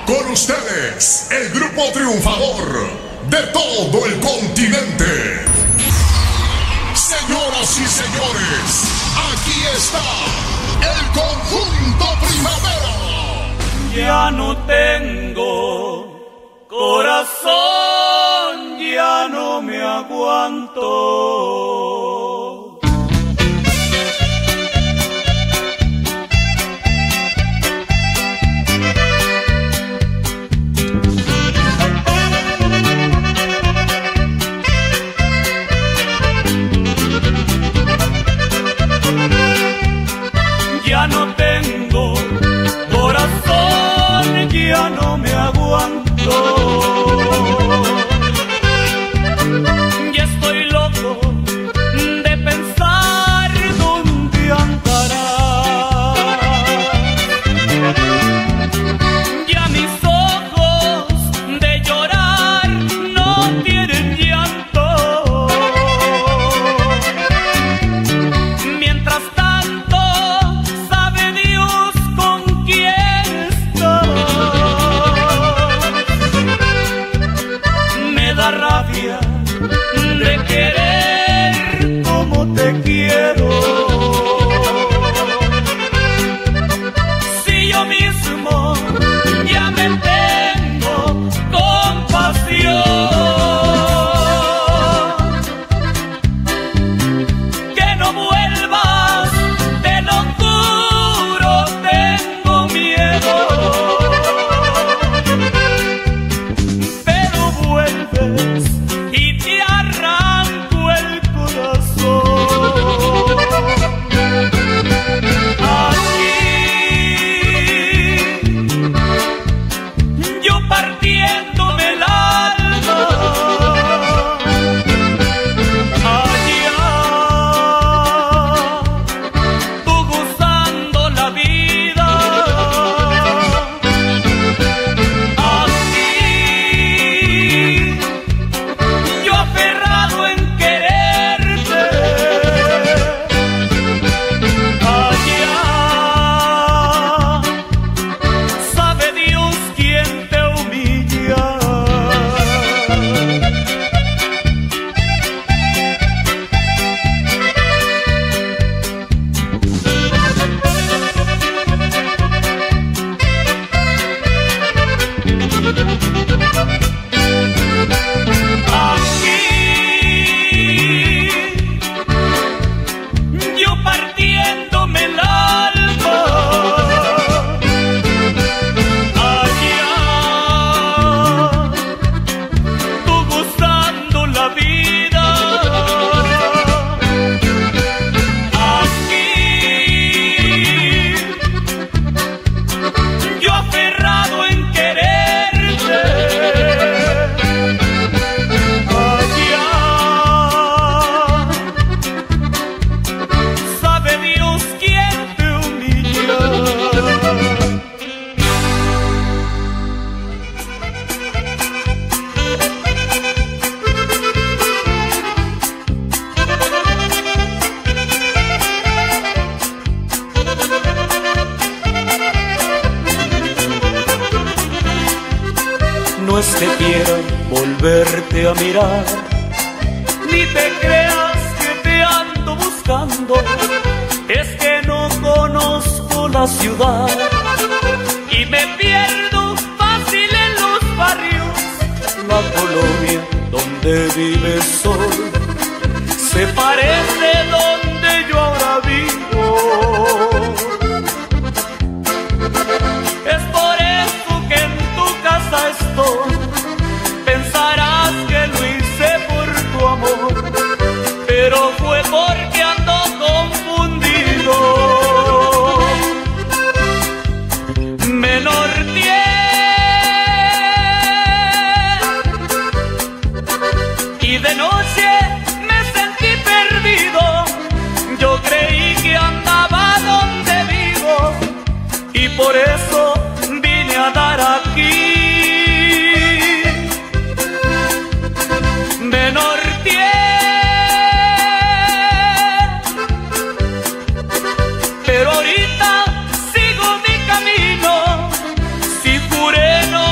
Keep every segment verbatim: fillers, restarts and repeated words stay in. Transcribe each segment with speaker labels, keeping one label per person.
Speaker 1: Con ustedes, el grupo triunfador de todo el continente. Señoras y señores, aquí está el conjunto Primavera.
Speaker 2: Ya no tengo corazón, ya no me aguanto. Ya no tengo corazón, ya no me aguanto. Ya estoy loco de pensar dónde andará. Ya mis ojos de llorar no tienen llanto. Mientras tanto rabia de querer como te quiero. Si yo mismo ya me tengo compasión, que no vuelvas, te lo juro, tengo miedo. Y te arranco el corazón. Aquí yo partiéndome el alma, allá tú gozando la vida. No es que quiera volverte a mirar, ni te creas que te ando buscando. Es que no conozco la ciudad y me pierdo fácil en los barrios. La colonia donde vive el sol se parece donde yo ahora vivo. Es por eso que en tu casa estoy. Pensarás que lo hice por tu amor, pero fue porque ando confundido. Me norteé y de noche me sentí perdido. Yo creí que andaba donde vivo y por eso vine a dar aquí. Me norteé, pero ahorita sigo mi camino. Si juré no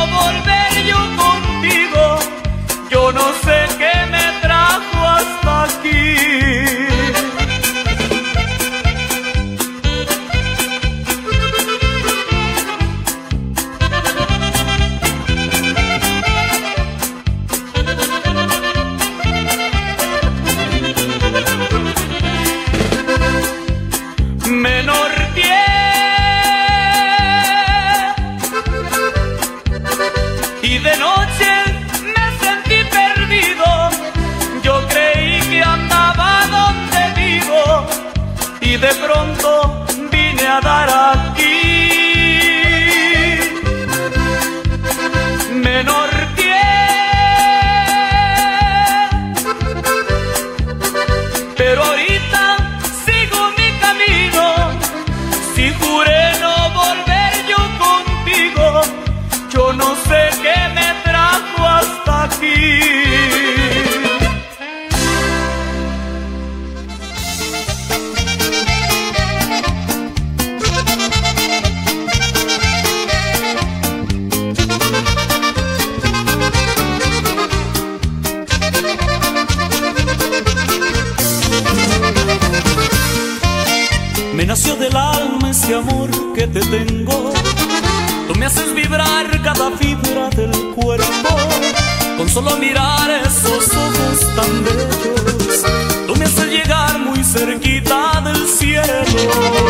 Speaker 2: te tengo. Tú me haces vibrar cada fibra del cuerpo con solo mirar esos ojos tan bellos. Tú me haces llegar muy cerquita del cielo.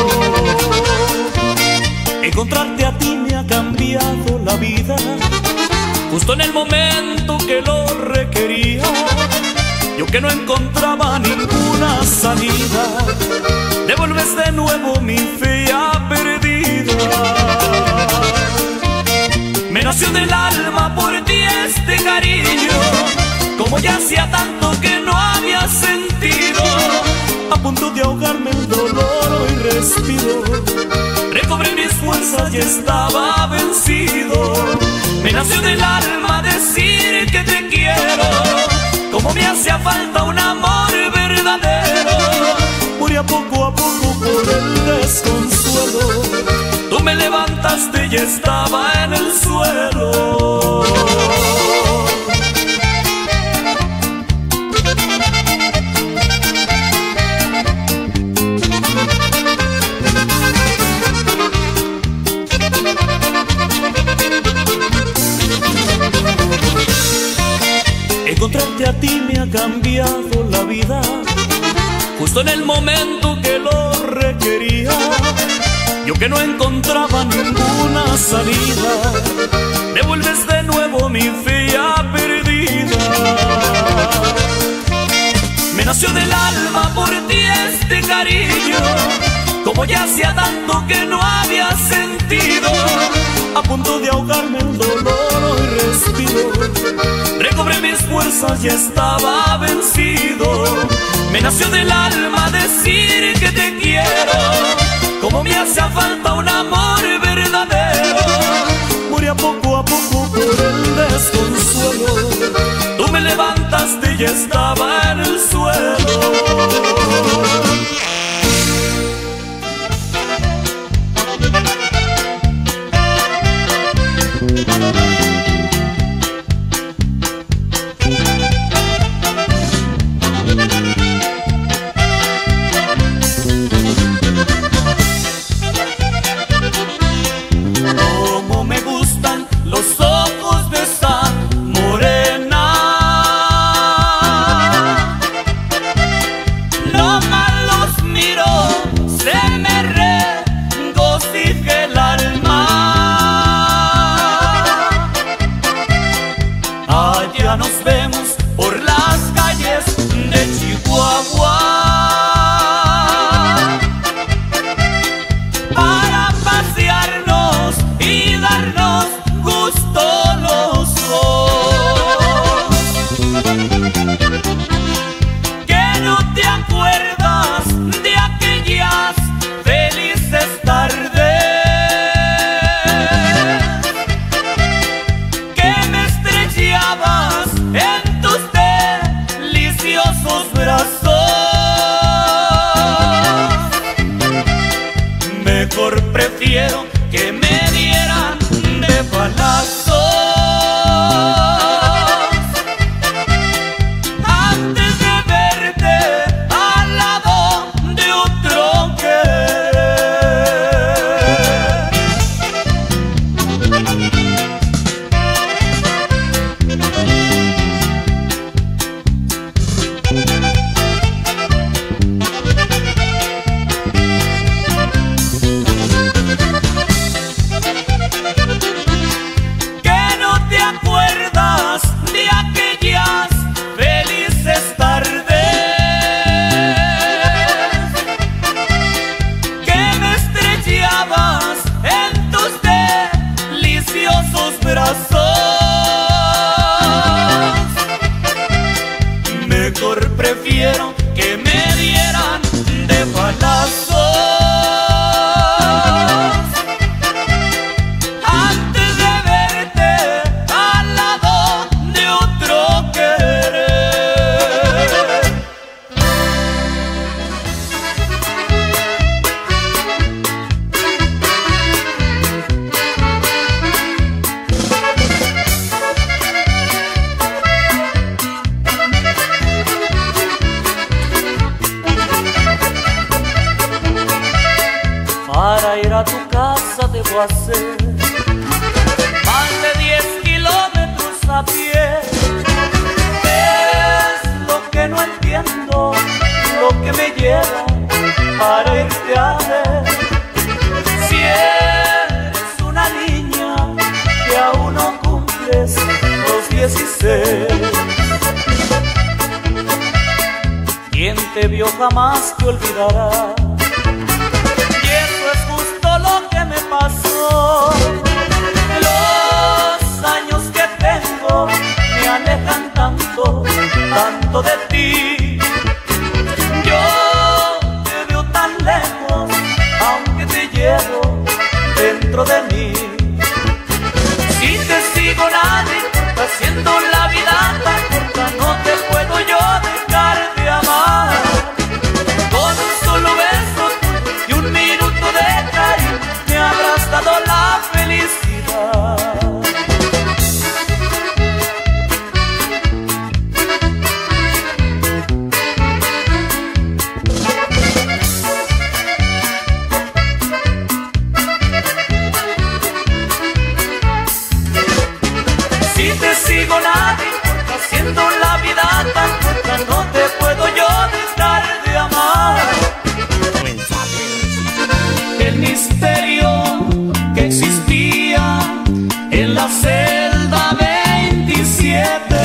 Speaker 2: Encontrarte a ti me ha cambiado la vida, justo en el momento que lo requería. Yo que no encontraba ninguna salida, devuelves de nuevo mi fe ya perdida. Me nació del alma por ti este cariño, como ya hacía tanto que no había sentido. A punto de ahogarme el dolor hoy respiro, recobré mis fuerzas y estaba vencido. Me nació del alma decir que te quiero, como me hacía falta un amor verdadero. Moría poco a poco por el desconsuelo, tú me levantaste y estaba en el suelo. Encontrarte a ti me ha cambiado la vida, justo en el momento que lo requería. Yo que no encontraba ninguna salida, devuelves de nuevo mi fe ya perdida. Me nació del alma por ti este cariño, como ya hacía tanto que no había sentido. A punto de ahogarme el dolor hoy respiro, recobré mis fuerzas y estaba vencido. Me nació del alma decir que te quiero, como me hacía falta un amor verdadero. Moría poco a poco por el desconsuelo, tú me levantaste y estaba en el suelo. Nos vemos por las calles de Chihuahua para pasearnos y ahora debo hacer más de diez kilómetros a pie. Es lo que no entiendo, lo que me lleva para irte a ver. Si eres una niña que aún no cumples los dieciséis, quien te vio jamás te olvidará. Y eso es justo lo que me pasó. Los años que tengo me alejan tanto, tanto de ti. Yo te veo tan lejos, aunque te llevo dentro de mí. Si te sigo nada importa, siendo la vida tan corta, no te puedo yo dejar de amar. Con un solo beso tuyo y un minuto de cariño me habrás dado la felicidad. Si te sigo nada importa, siendo la vida tan corta, no te puedo yo dejar de amar. El misterio que existía en la celda veintisiete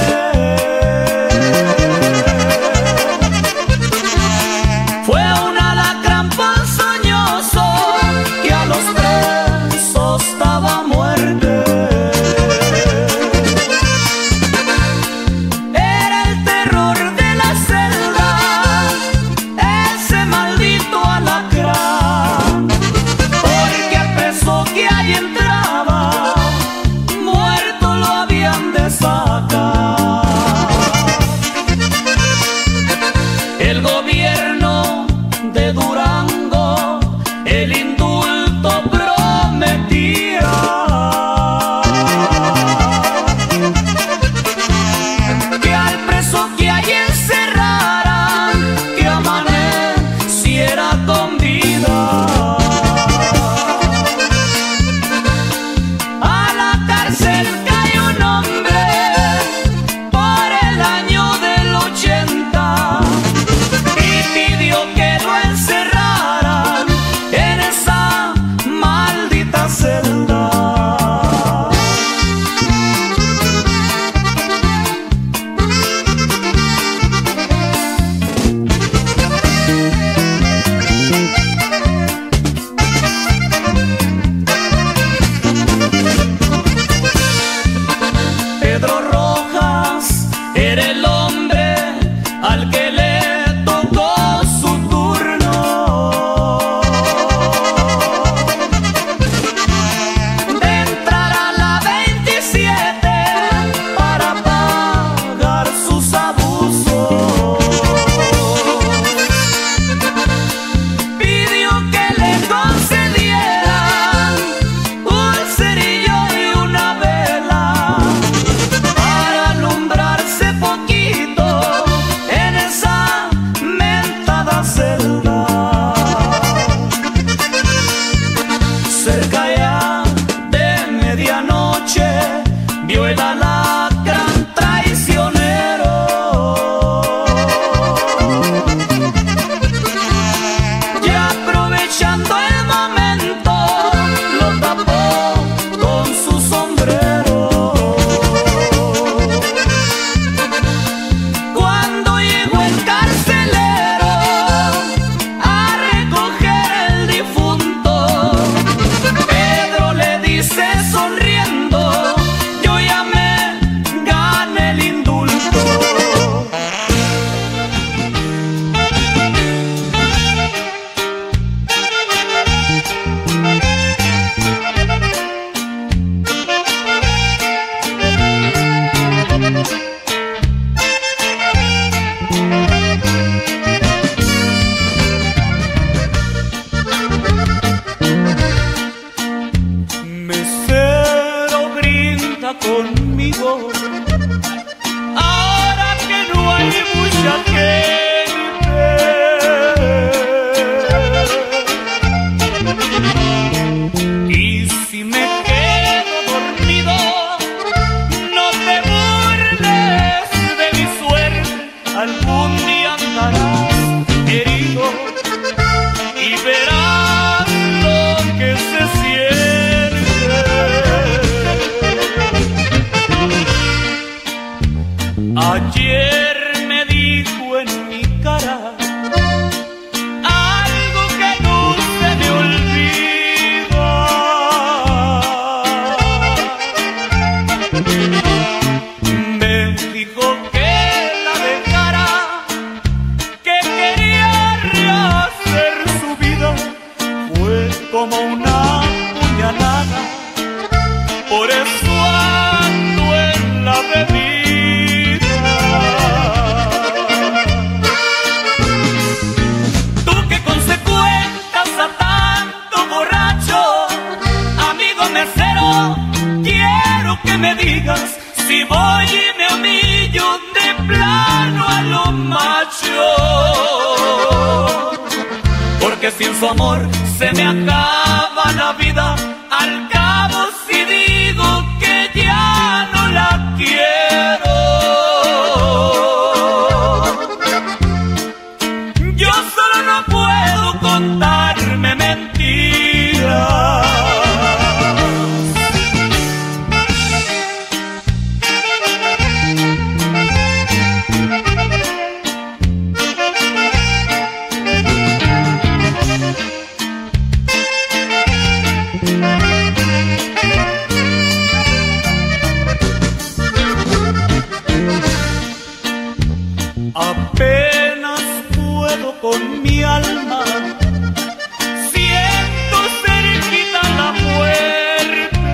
Speaker 2: fue un alacrán ponzoñoso que a los presos daba muerte. Era el terror de la celda, ese maldito alacrán, porque al preso que ahí entraba, muerto lo habían de sacar. El gobierno de Durango el indulto prometía, que al preso que ahí encerraran, que amaneciera con vida. A la cárcel cayó un hombre por el año del ochenta y pidió que lo encerraran en esa maldita celda. Pedro Rojas era el hombre al que le tocó su turno de entrar a la veintisiete para pagar sus abusos. Pidió que le concedieran un cerillo y una vela para alumbrarse poquito en esa mentada celda. Cerca ya de medianoche vio el alacrán traicionero, y aprovechando el momento lo tapó con su sombrero. Cuando llegó el carcelero a recoger el difunto, Pedro le dice sonriendo: yo ya me gané el indulto. Mesero, brinda conmigo, ahora que no hay mucha gente. Y por eso ando en la bebida. Tú que consecuentas a tanto borracho, amigo mesero, quiero que me digas si voy y me humillo de plano a lo macho. Porque sin su amor se me acaba la vida. Al cabo si digo que ya no la quiero. Yo solo no puedo contarme mentiras. Apenas puedo con mi alma, siento cerquita la muerte.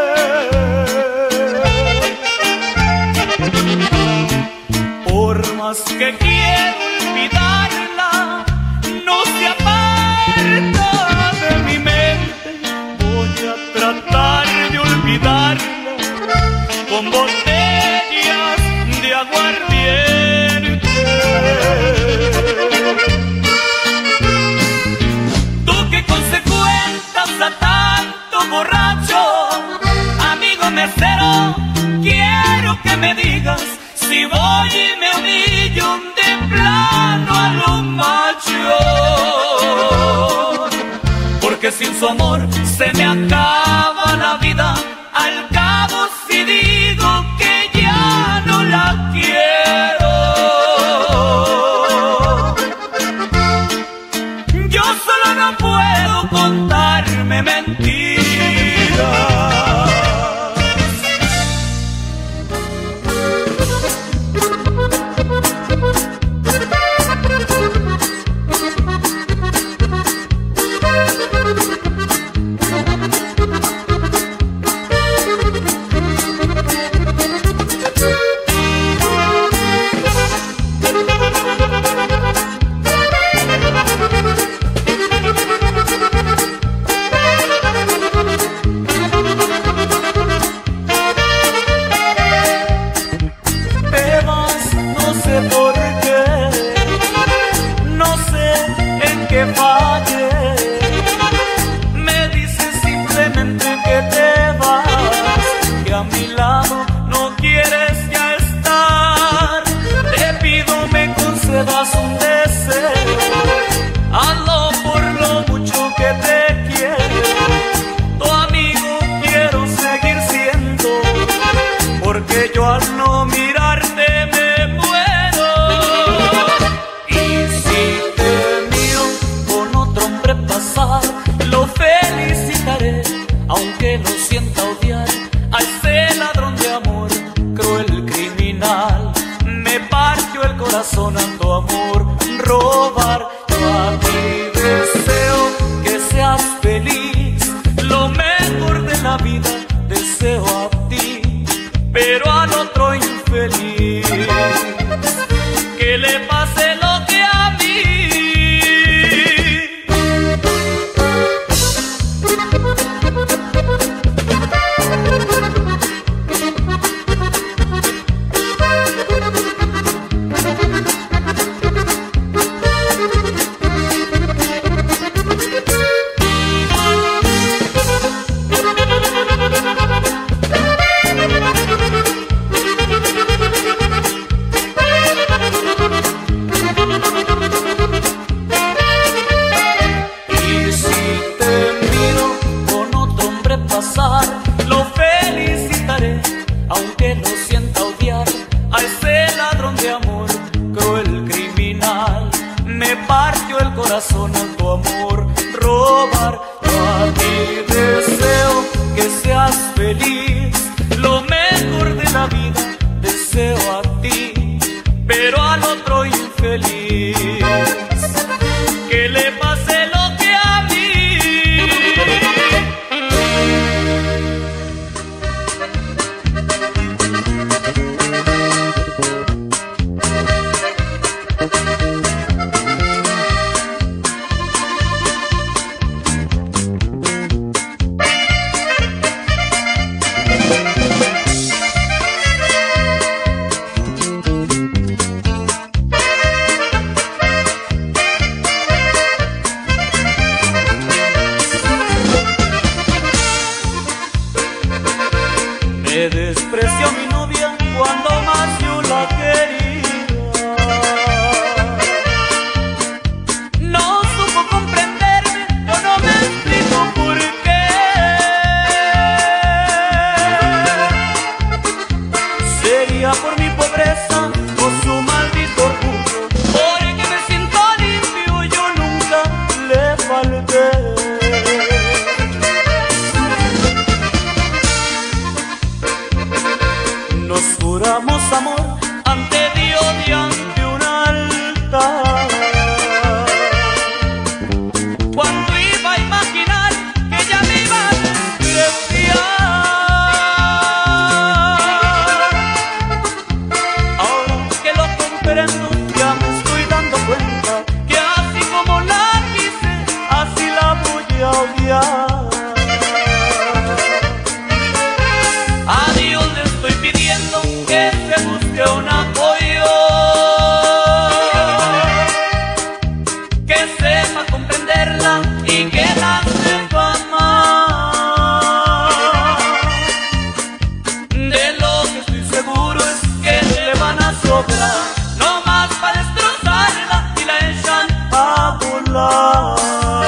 Speaker 2: Por más que quiero olvidarla, no se aparta de mi mente. Voy a tratar de olvidarla con botellas de aguardiente. Tú que consecuentas a tanto borracho, amigo mesero, quiero que me digas si voy y me humillo de plano a lo macho. Porque sin su amor se me acaba la vida. Al cabo si digo que ya no la quiero. Yo solo no puedo contarme mentiras.
Speaker 3: Aunque lo sienta odiar a ese ladrón de amor, cruel criminal, me partió el corazón a tu amor. Robar a ti deseo que seas feliz, lo mejor de la vida deseo a ti, pero al otro infeliz que le pase lo que a mí. Lo felicitaré, aunque lo sienta odiar a ese ladrón de amor, cruel criminal, me partió el corazón a tu amor. Robar a ti deseo que seas feliz, lo mejor de la vida deseo a ti, pero al otro infeliz que le pase lo que a mí.
Speaker 2: que despreció a mi novia cuando más yo la quería. No supo comprenderme, yo no me explico por qué. Sería por mi pobreza o su maldito orgullo, porque me siento limpio, yo nunca le falté. Nos juramos amor ante Dios y ante un altar. Cuando iba a imaginar que ella me iba a despreciar, ahora que lo comprendo ya me estoy dando cuenta que así como la quise, así la voy a odiar. A Dios le estoy pidiendo que se busque un apoyo, que sepa comprenderla y que la sepa amar. De lo que estoy seguro es que le van a sobrar, no más para destrozarla y la echan a volar.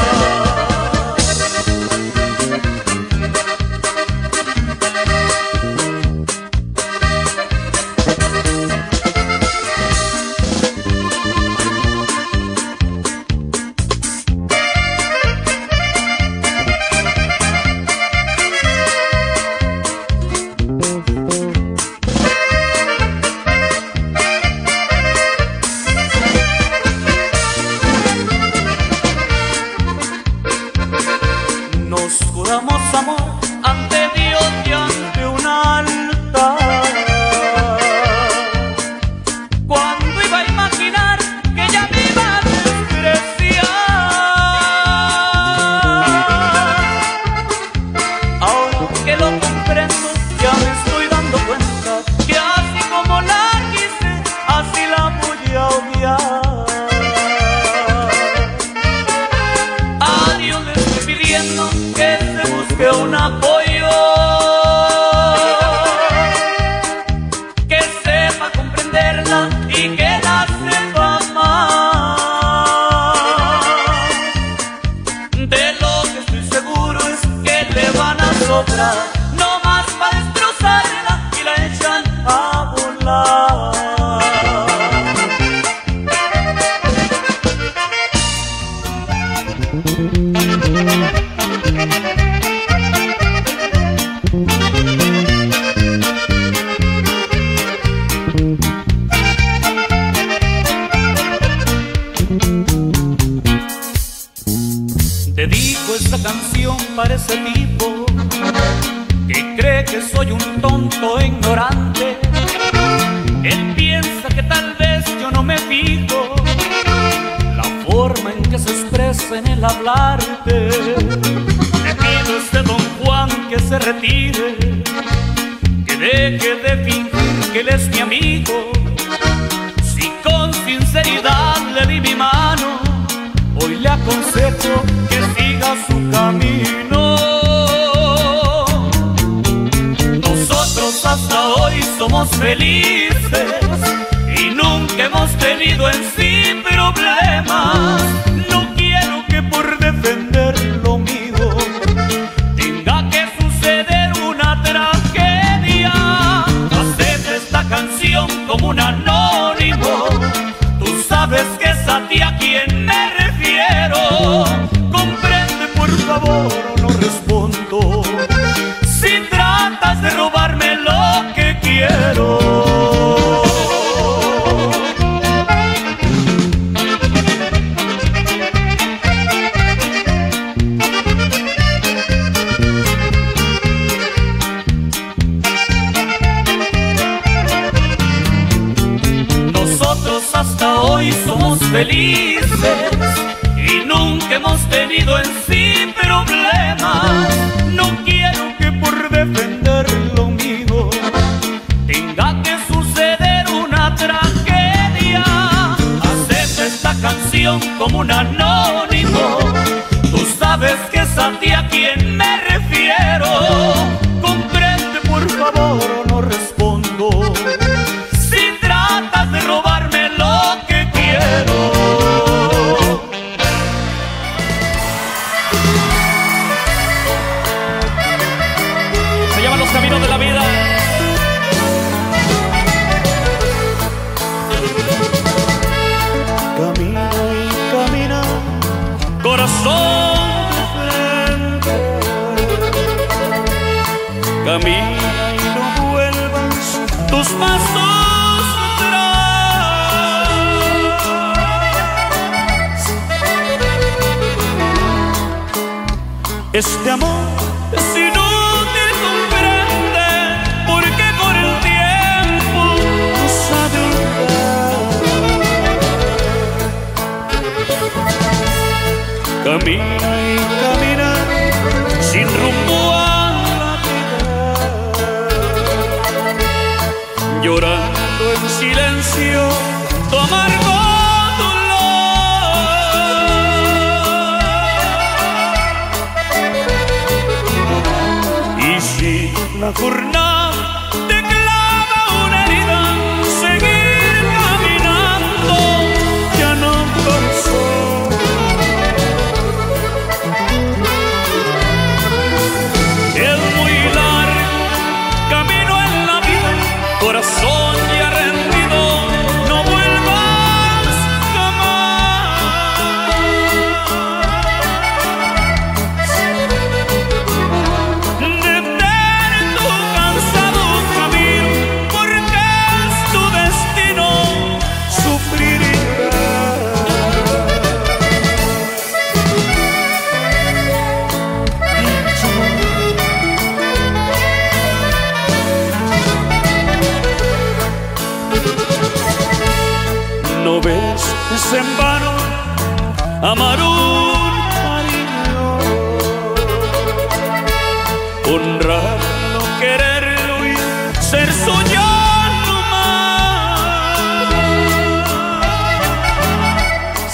Speaker 2: Nos juramos amor ante Dios y ante un altar. Cuando iba a imaginar que ella me iba a despreciar, ahora que lo comprendo ya me estoy dando cuenta que así como la quise, así la voy a odiar. A Dios le estoy pidiendo que se busque un apoyo, que sepa comprenderla y que la sepa amar. De lo que estoy seguro es que le van a sobrar, no más para destrozarla y la echan a volar. Dedico esta canción para ese tipo que cree que soy un tonto ignorante. Él piensa que tal vez yo no me fijo la forma en que se expresa en el hablarte. Le pido a este don Juan que se retire, que deje de fingir que él es mi amigo. Si con sinceridad le di mi mano, hoy le aconsejo que siga su camino. Nosotros hasta hoy somos felices y nunca hemos tenido en sí problemas. No quiero que por defender lo mío tenga que suceder una tragedia. Acepta esta canción como un anónimo, tú sabes que es a ti a quien me refiero. Comprende por favor o no respondo si tratas de robarme lo que quiero. Nosotros hasta hoy somos felices y nunca hemos tenido en sí problemas. No quiero que por defender lo mío tenga que suceder una tragedia. Acepta esta canción como un anónimo, tú sabes que es a ti a quien me refiero. Comprende por favor Camina y no vuelvas tus pasos atrás. Este amor es inútil, comprende, porque con el tiempo no sabe olvidar. Camina y camina sin rumbo a la vida, llorando en silencio tu amargo dolor. Y si la jornada te clava una herida, seguir caminando ya no corazón. Es muy largo camino en la vida, corazón ya rendido, no vuelvas jamás. Detén tu cansado camino, porque es tu destino sufrir y no ves, es en vano amar un cariño, honrarlo, quererlo y ser suyo nomás.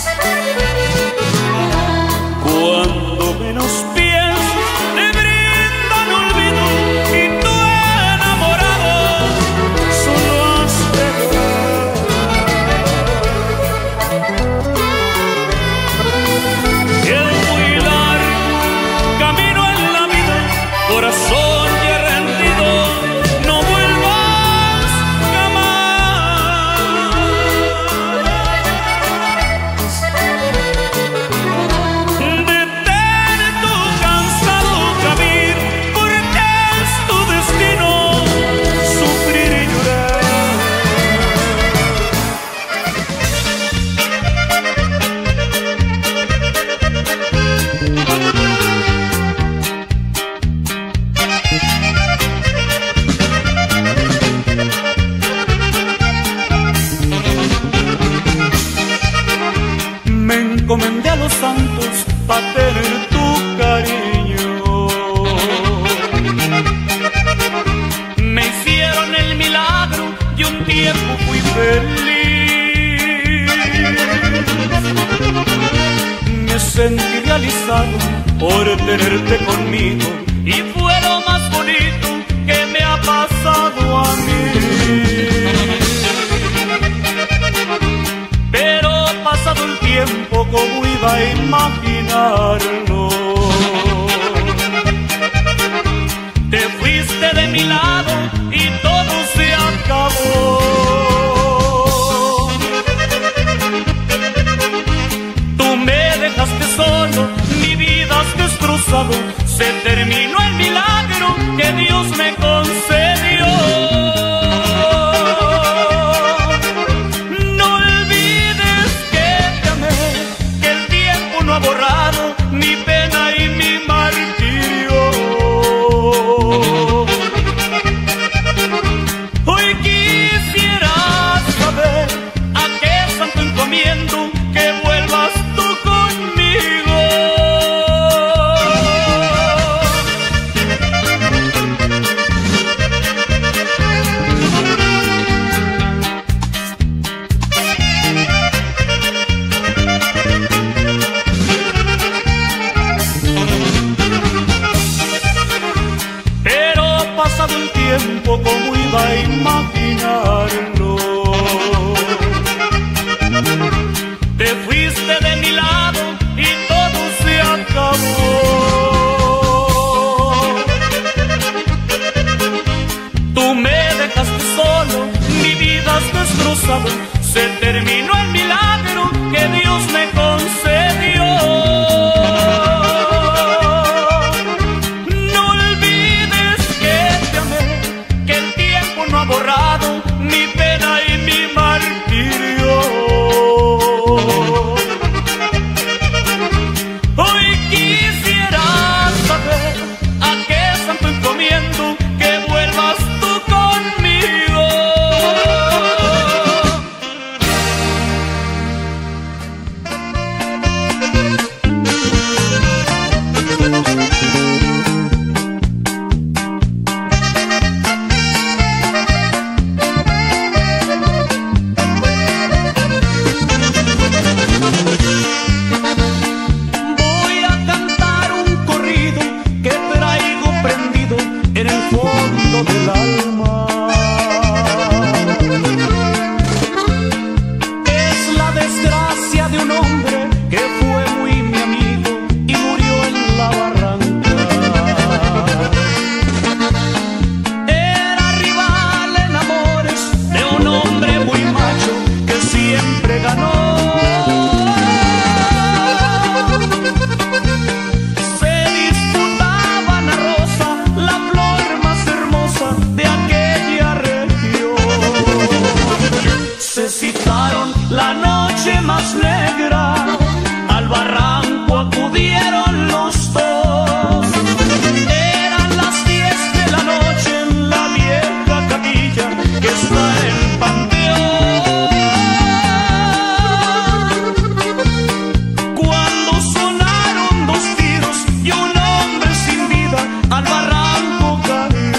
Speaker 2: Cuando menos piensas te brindan olvido y tú enamorado solo has de llorar. Es muy largo camino en la vida, corazón ya rendido, no vuelvas jamás. Detén tu cansado camino, porque es tu destino sufrir y llorar. Me encomendé a los santos para tener tu cariño. Me hicieron el milagro y un tiempo fui feliz. Me sentí realizado por tenerte conmigo y fue lo más bonito que me ha pasado a mí. Pero pasado el tiempo, ¿cómo iba a imaginarlo? Te fuiste de mi lado y todo se acabó. Tú me dejaste solo, mi vida has destrozado. Se terminó el milagro que Dios me concedió. No ha borrado mi pena y mi martirio. Hoy quisiera saber a qué santo encomiendo que vuelvas tú conmigo. Pasado el tiempo, ¿cómo iba a imaginarlo? Te fuiste de mi lado y todo se acabó. Tú me dejaste solo, mi vida has destrozado. Se terminó el milagro que Dios me concedió. No olvides que fondo del alma. Es la desgracia de un hombre que fue muy mi amigo y murió en la barranca. Era rival en amores de un hombre muy macho que siempre ganó. La noche más negra, al barranco acudieron los dos. Eran las diez de la noche en la vieja capilla que está en Panteón. Cuando sonaron dos tiros y un hombre sin vida al barranco cayó.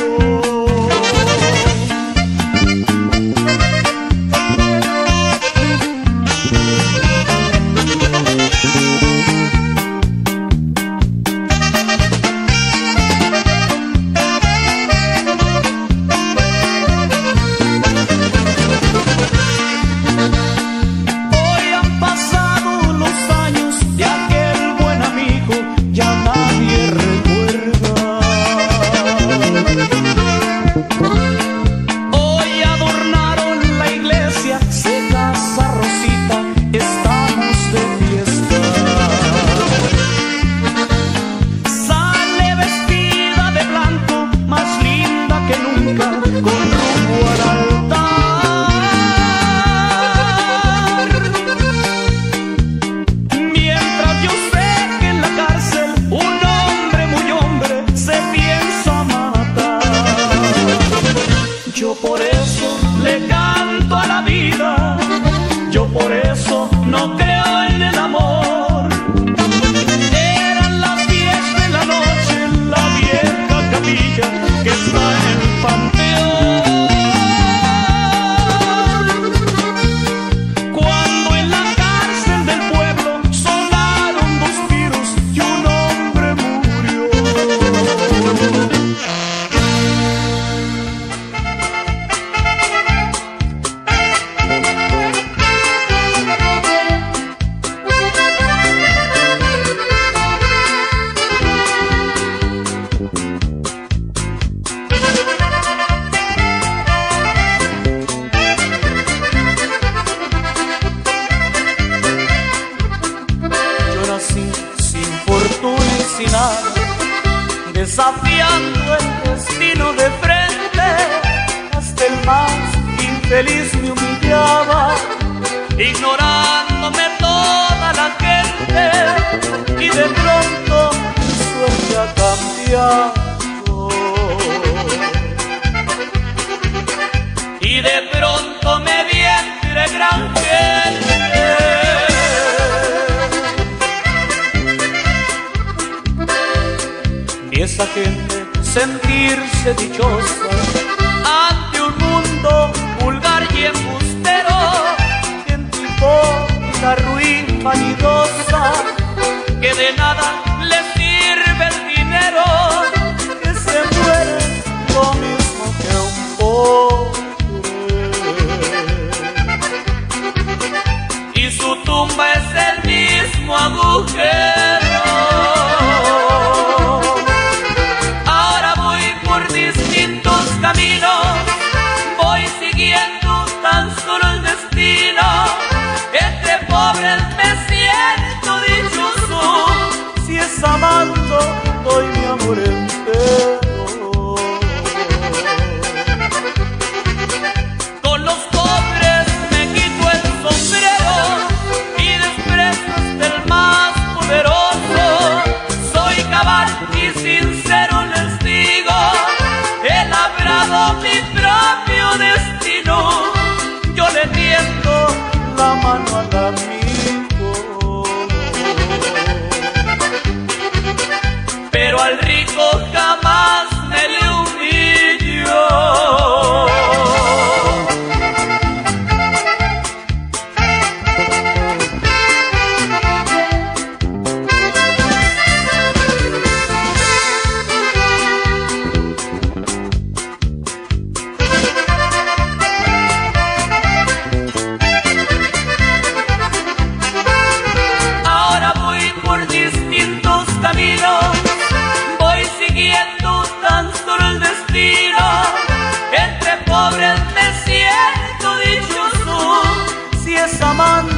Speaker 3: Desafiando el destino de frente, hasta el más infeliz me humillaba, ignorándome toda la gente, y de pronto mi suerte ha cambiado. Y de pronto me vi entre gran gente. Y esa gente sentirse dichosa ante un mundo vulgar y embustero, que entipó la ruin vanidosa, que de nada le sirve el dinero, que se muere lo mismo que un pobre, y su tumba es el mismo agujero. Caminos, voy siguiendo tan solo el destino. Entre pobres me siento dichoso, si es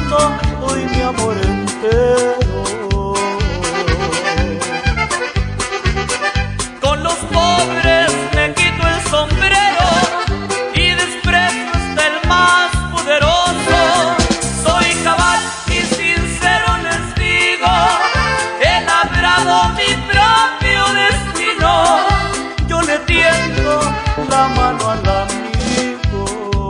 Speaker 2: todo y mi amor entero.
Speaker 3: Con los pobres me quito el sombrero y desprecio hasta el más poderoso. Soy cabal y sincero les digo, he labrado mi propio destino. Yo le tiendo la mano al amigo,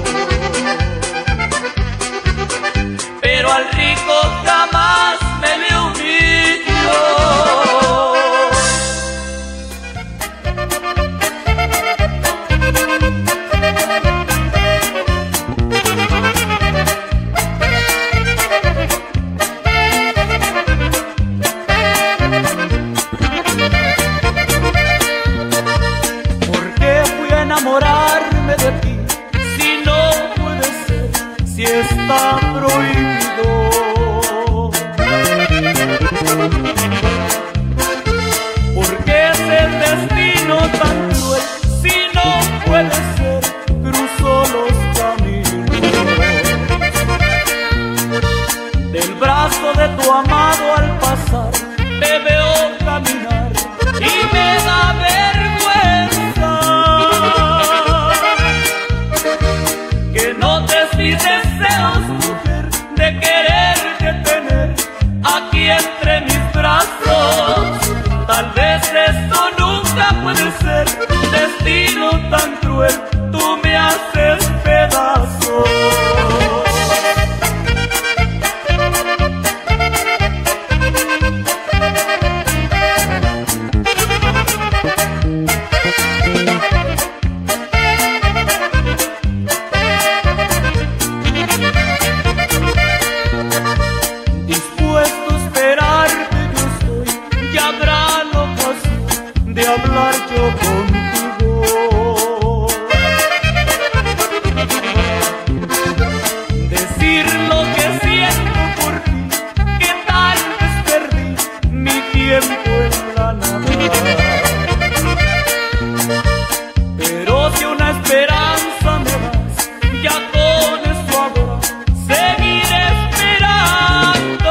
Speaker 3: pero al rico jamás me le humillo.
Speaker 2: ¿Por qué fui a enamorarme de ti si no puede ser, si está prohibido? ¿Por qué es el destino tan cruel si no puede ser? Cruzó los caminos del brazo de tu amado al pasar. Te veo caminar y me da vergüenza que no des mis deseos, mujer, de quererte tener aquí entre mis brazos. Tal vez esto nunca puede ser, destino tan cruel, tú me haces pedazos. Dispuesto a esperarte yo estoy, ya habrá la ocasión de hablar yo contigo, decir lo que siento por ti, que tal vez perdí mi tiempo en la nada. Pero si una esperanza me das, ya con eso habrá, seguiré esperando.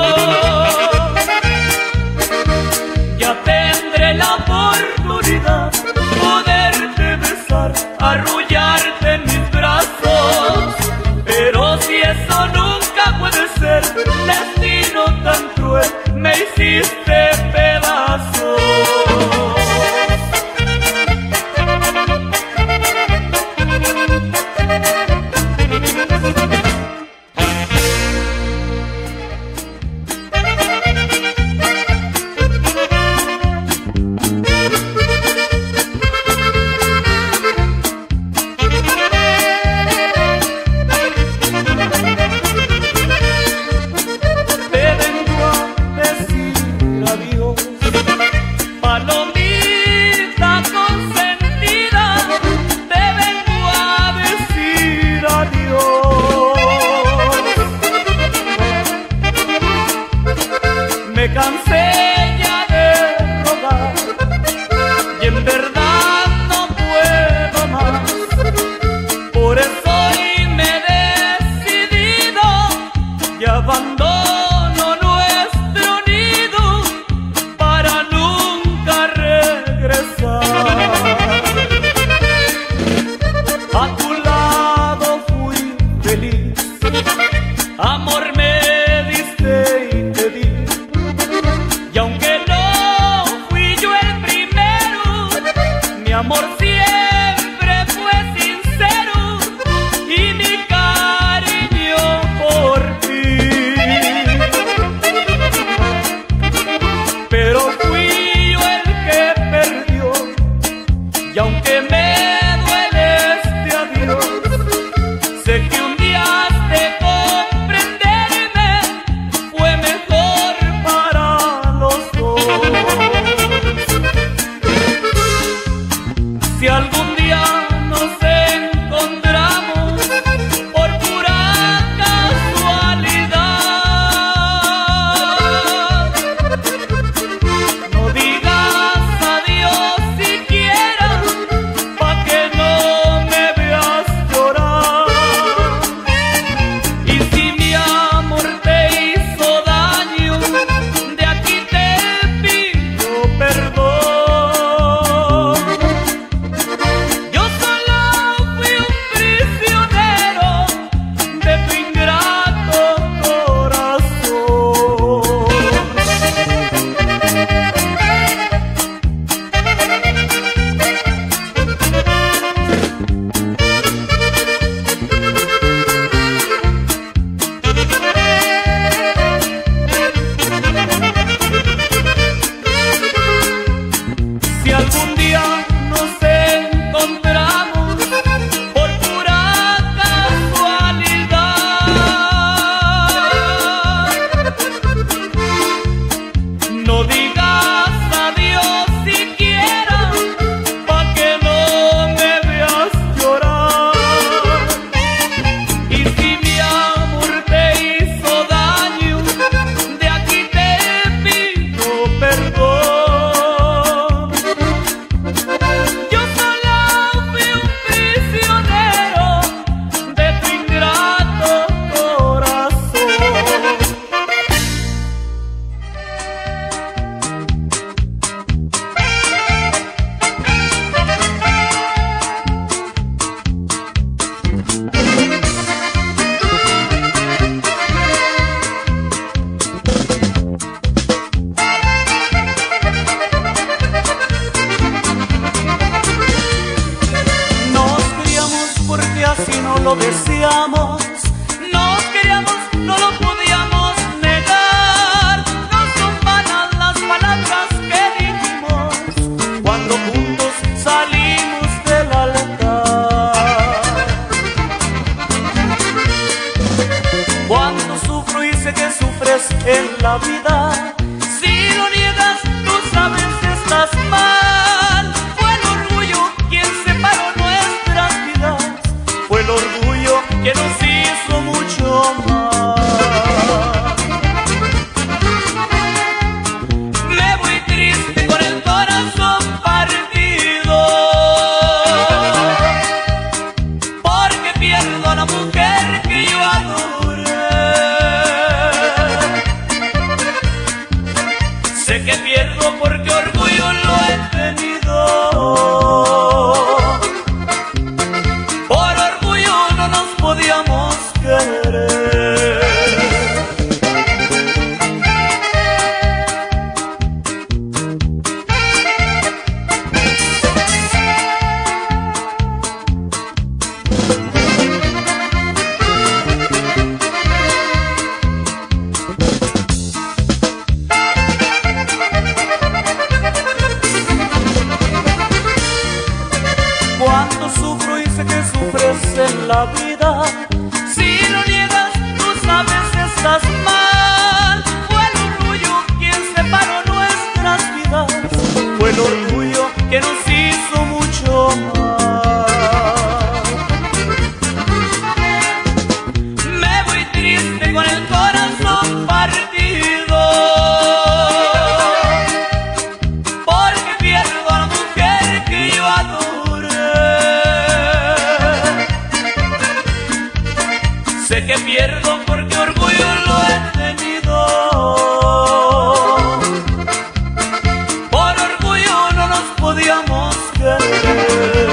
Speaker 2: Ya tendré la oportunidad poderte besar, arrullarte en mis brazos. Pero si eso nunca puede ser, destino tan cruel, me hiciste pedazos. Te vengo a decir adiós, palomita consentida, te vengo a decir adiós. Me cansé ya de rogar y en verdad no puedo más. Por eso hoy me he decidido y abandono nuestro nido para nunca regresar. A tu lado fui feliz, amor me diste y te di. Y aunque no fui yo el primero, mi amor siempre fue sincero y mi cariño por ti. Pero fui yo el que perdió, y aunque me duele este adiós, sé que un día has de comprenderme, fue mejor para los dos. Si algún día nos encontramos por pura casualidad, no digas adiós siquiera pa' que no me veas llorar. Y si me
Speaker 3: lo deseamos, nos queríamos, no lo podíamos negar. No son vanas las palabras que dijimos cuando juntos salimos del altar. Cuando sufro y sé que sufres en la vida, si lo niegas tú sabes que estás mal. Fue el orgullo quien separó nuestras vidas, fue el orgullo que nos hizo mucho mal. Me voy triste con el corazón partido, porque pierdo a la mujer que yo adoré. Sé que pierdo porque orgullo lo he tenido. Por orgullo no nos podíamos querer. Cuando sufro y sé que sufres en la vida, si lo niegas tú sabes que estás mal. Fue el orgullo quien separó nuestras vidas, fue el orgullo que nos hizo mucho mal. Me voy triste con el corazón partido, porque pierdo a la mujer que yo adoro. Sé que pierdo porque orgullo lo he tenido. Por orgullo no nos podíamos querer.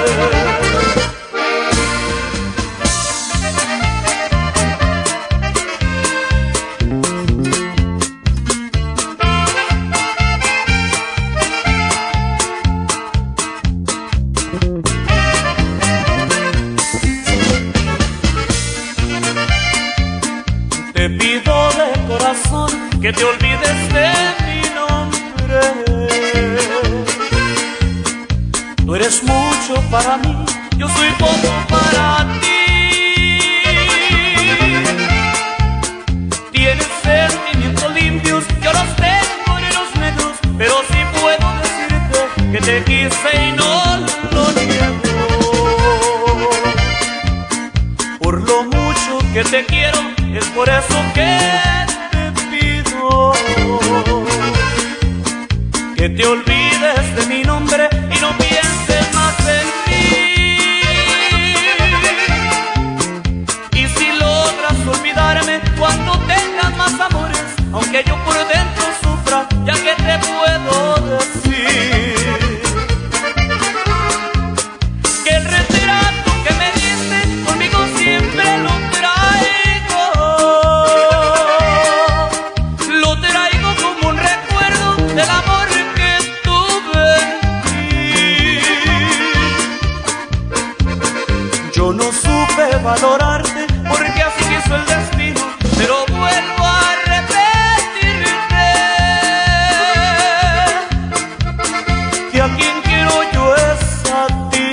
Speaker 3: Te pido de corazón que te olvides de mi nombre. Tú eres mucho para mí, yo soy poco para ti. Tienes sentimientos limpios, yo los tengo morenos negros, pero sí puedo decirte que te quise y no lo niego. Por lo mucho que te quiero, es por eso que te pido que te olvides de mi nombre y no pienses más en mí. Y si logras olvidarme cuando tengas más amores, aunque yo por dentro sufra, ya que te puedo decir que el retrato que me diste conmigo siempre lo del amor que tuve en ti. Yo no supe valorarte porque así quiso el destino, pero vuelvo a repetirte que a quien quiero yo es a ti.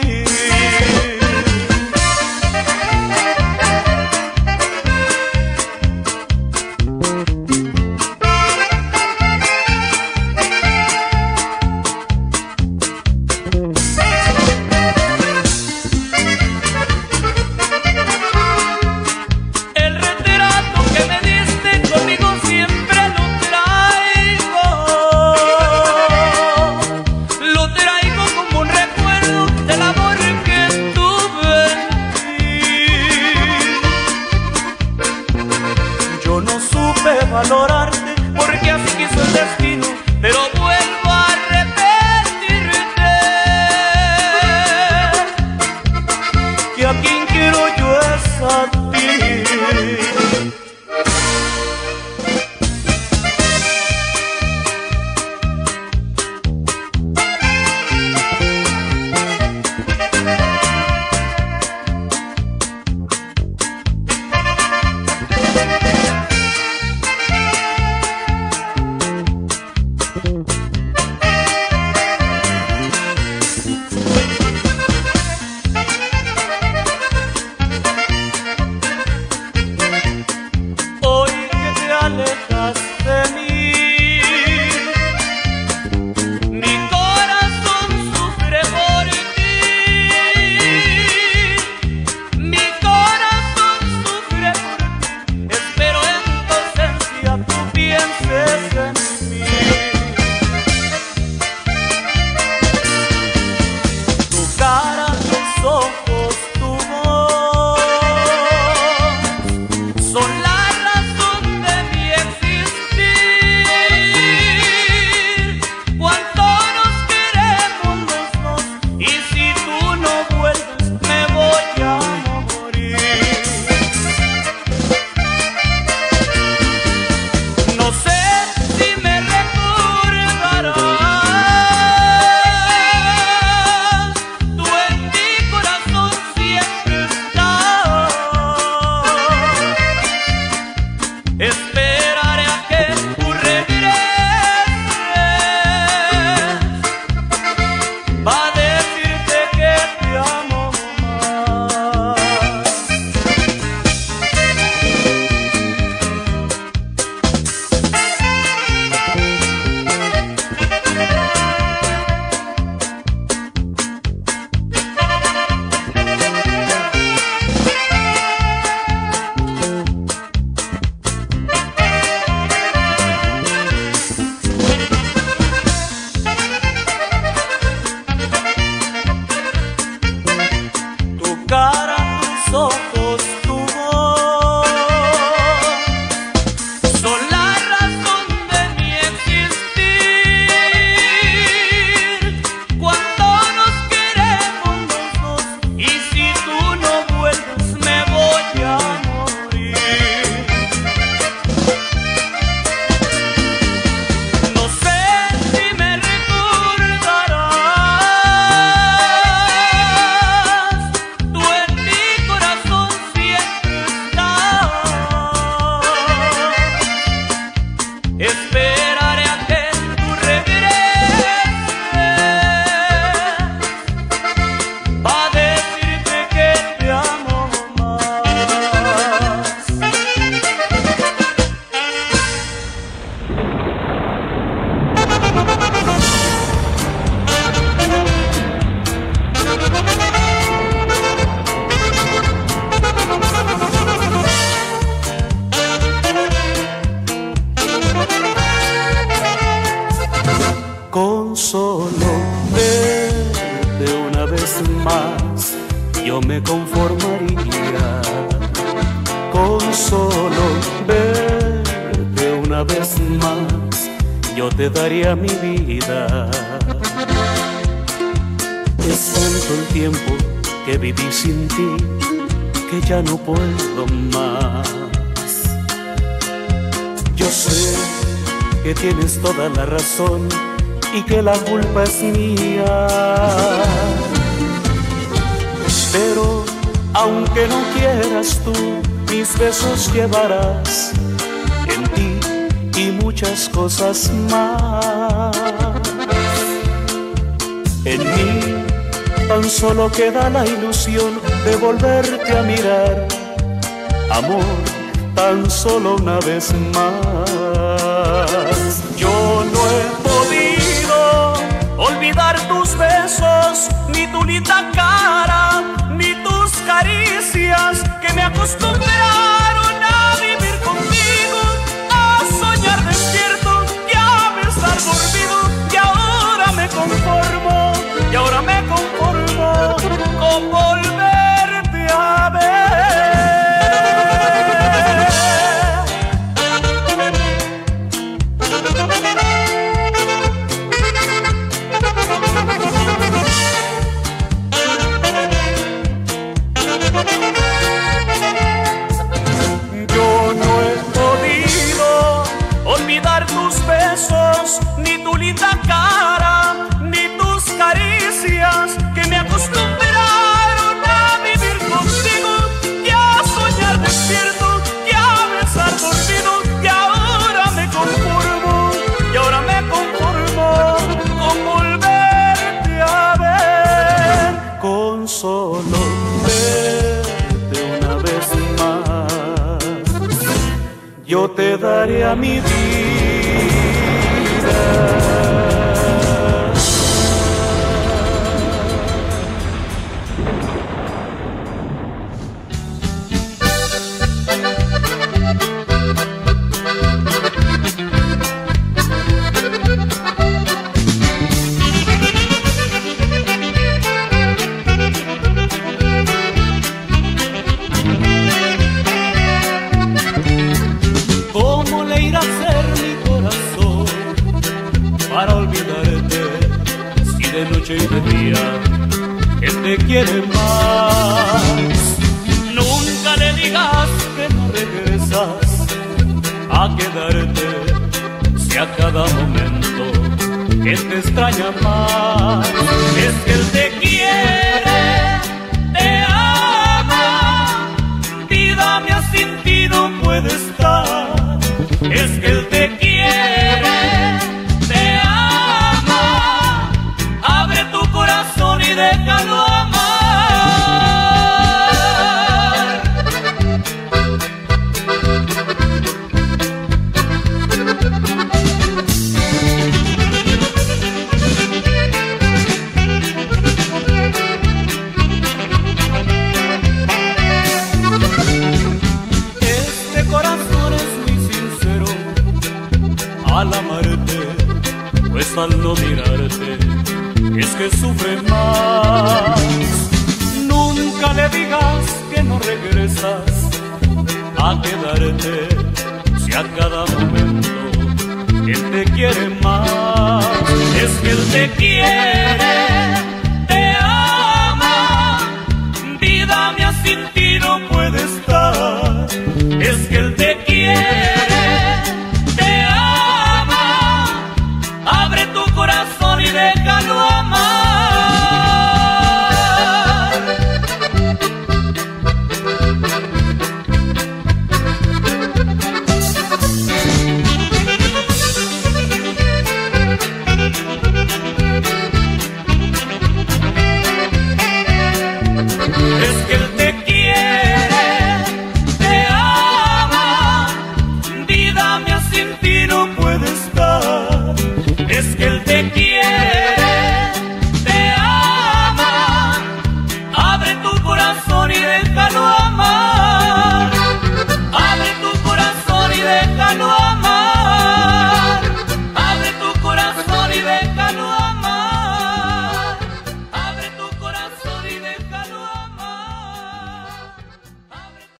Speaker 2: vez más yo me conformaría con solo verte una vez más. Yo te daría mi vida. Es tanto el tiempo que viví sin ti que ya no puedo más. Yo sé que tienes toda la razón y que la culpa es mía, pero aunque no quieras tú, mis besos llevarás en ti y muchas cosas más. En mí tan solo queda la ilusión de volverte a mirar, amor, tan solo una vez más. Yo no he podido olvidar tus besos, ni tu linda cara, ni tus caricias que me acostumbraron a vivir contigo, a soñar despierto y a besar dormido. Y ahora me conformo, y ahora me conformo con volverte a ver. Ni tu linda cara, ni tus caricias que me acostumbraron a vivir contigo y a soñar despierto y a besar dormido. Y ahora me conformo, y ahora me conformo con volverte a ver, con solo verte una vez más. Yo te daré a mi vida. ¿Cómo le irá a ser mi corazón para olvidarte si de noche y de día él te quiere más? Nunca le digas que no regresas a quedarte si a cada momento él te extraña más. Es que él te quiere, te ama, vida mía, sin ti no puede estar. Es que él te quiere, te ama, abre tu corazón y déjalo amar. Este corazón es muy sincero al amarte, pues al no mirarte es que sufre más. Nunca le digas que no regresas a quedarte